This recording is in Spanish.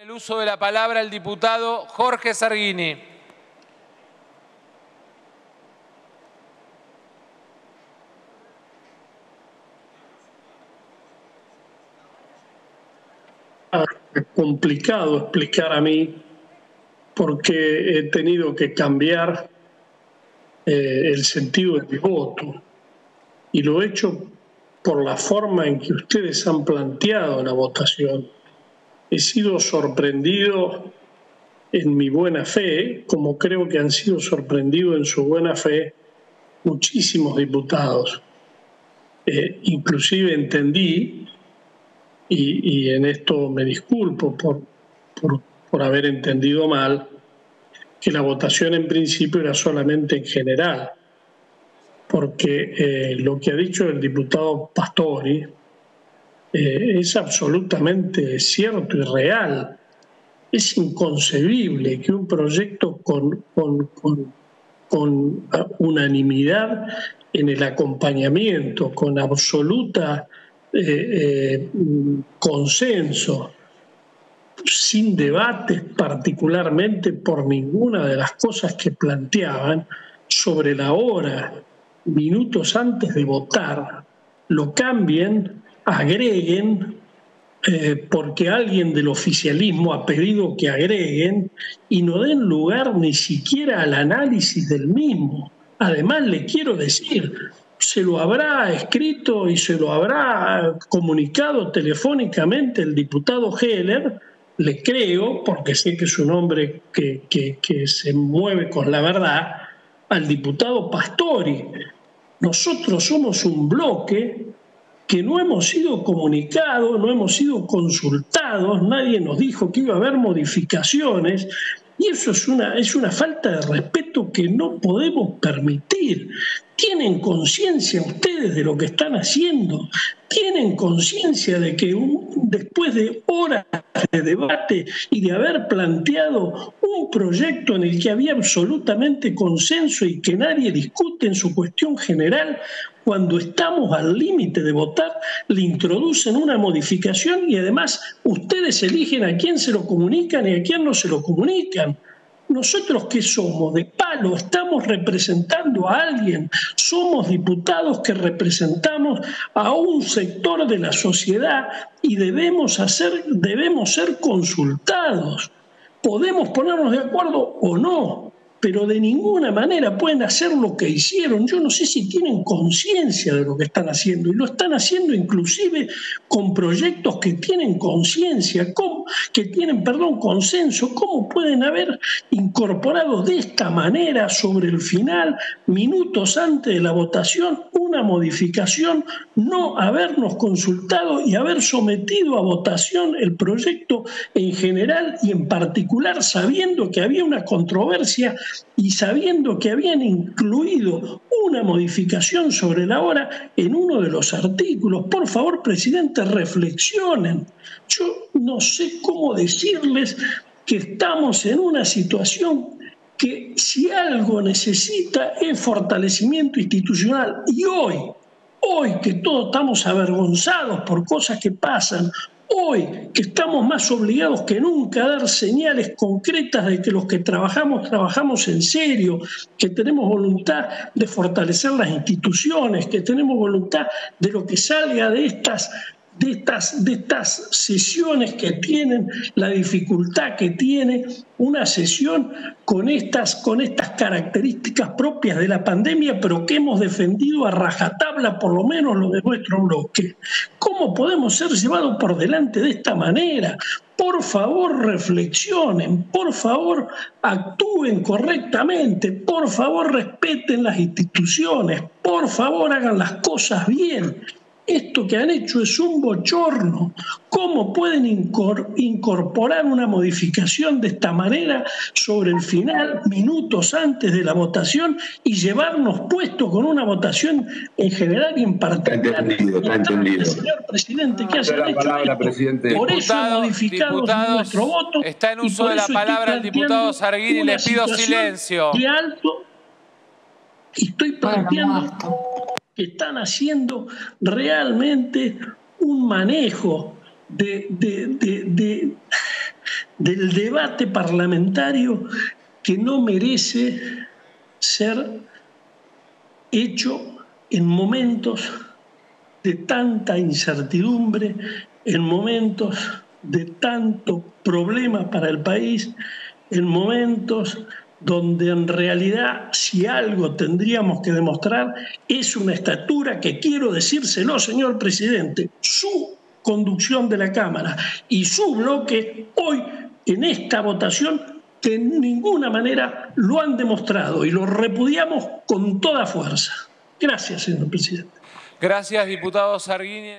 El uso de la palabra el diputado Jorge Sarguini. Es complicado explicar a mí porque he tenido que cambiar el sentido de mi voto y lo he hecho por la forma en que ustedes han planteado la votación. He sido sorprendido en mi buena fe, como creo que han sido sorprendidos en su buena fe muchísimos diputados. Inclusive entendí, y en esto me disculpo por haber entendido mal, que la votación en principio era solamente en general, porque lo que ha dicho el diputado Pastori es absolutamente cierto y real. Es inconcebible que un proyecto con unanimidad en el acompañamiento, con absoluta consenso, sin debates particularmente por ninguna de las cosas que planteaban, sobre la hora, minutos antes de votar, lo cambien, agreguen, porque alguien del oficialismo ha pedido que agreguen y no den lugar ni siquiera al análisis del mismo. Además, le quiero decir, se lo habrá escrito y se lo habrá comunicado telefónicamente el diputado Heller, le creo, porque sé que es un hombre que se mueve con la verdad, al diputado Pastori. Nosotros somos un bloque que no hemos sido comunicados, no hemos sido consultados, nadie nos dijo que iba a haber modificaciones, y eso es una falta de respeto que no podemos permitir. ¿Tienen conciencia ustedes de lo que están haciendo? ¿Tienen conciencia de que después de horas de debate y de haber planteado un proyecto en el que había absolutamente consenso y que nadie discute en su cuestión general, cuando estamos al límite de votar, le introducen una modificación y además ustedes eligen a quién se lo comunican y a quién no se lo comunican? ¿Nosotros qué somos? ¿De palo? ¿Estamos representando a alguien? Somos diputados que representamos a un sector de la sociedad y debemos ser consultados. Podemos ponernos de acuerdo o no, pero de ninguna manera pueden hacer lo que hicieron. Yo no sé si tienen conciencia de lo que están haciendo, y lo están haciendo inclusive con proyectos que tienen conciencia, que tienen, consenso. ¿Cómo pueden haber incorporado de esta manera sobre el final, minutos antes de la votación, una modificación, no habernos consultado y haber sometido a votación el proyecto en general y en particular, sabiendo que había una controversia y sabiendo que habían incluido una modificación sobre la hora en uno de los artículos? Por favor, presidente, reflexionen. Yo no sé cómo decirles que estamos en una situación que, si algo necesita, es fortalecimiento institucional. Y hoy que todos estamos avergonzados por cosas que pasan, hoy que estamos más obligados que nunca a dar señales concretas de que los que trabajamos en serio, que tenemos voluntad de fortalecer las instituciones, que tenemos voluntad de lo que salga de estas sesiones que tienen, la dificultad que tiene una sesión con estas características propias de la pandemia, pero que hemos defendido a rajatabla, por lo menos lo de nuestro bloque. ¿Cómo podemos ser llevados por delante de esta manera? Por favor, reflexionen, por favor, actúen correctamente, por favor, respeten las instituciones, por favor, hagan las cosas bien. Esto que han hecho es un bochorno. ¿Cómo pueden incorporar una modificación de esta manera sobre el final, minutos antes de la votación, y llevarnos puesto con una votación en general y en particular? Está entendido. Señor presidente, ¿qué hacen la palabra, presidente. Por eso he modificado nuestro voto. Está en uso de la palabra el diputado Sarguini. Le pido silencio. De alto, y estoy planteando que están haciendo realmente un manejo de del debate parlamentario que no merece ser hecho en momentos de tanta incertidumbre, en momentos de tanto problema para el país, en momentos donde en realidad si algo tendríamos que demostrar es una estatura que, quiero decírselo, señor presidente, su conducción de la Cámara y su bloque hoy en esta votación de ninguna manera lo han demostrado y lo repudiamos con toda fuerza. Gracias, señor presidente. Gracias, diputado Sarguini.